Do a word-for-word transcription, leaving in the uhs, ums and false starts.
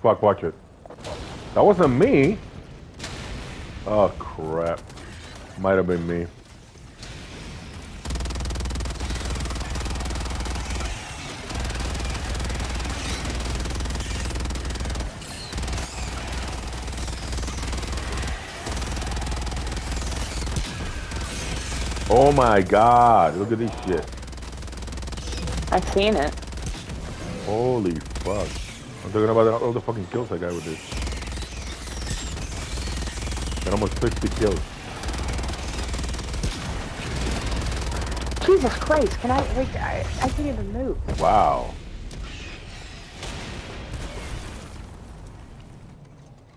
Fuck, watch it. That wasn't me. Oh, crap. Might have been me. Oh my god, look at this shit. I've seen it. Holy fuck. I'm talking about all the fucking kills I got with this. Got almost fifty kills. Jesus Christ, can I, wait, I, I can't even move. Wow.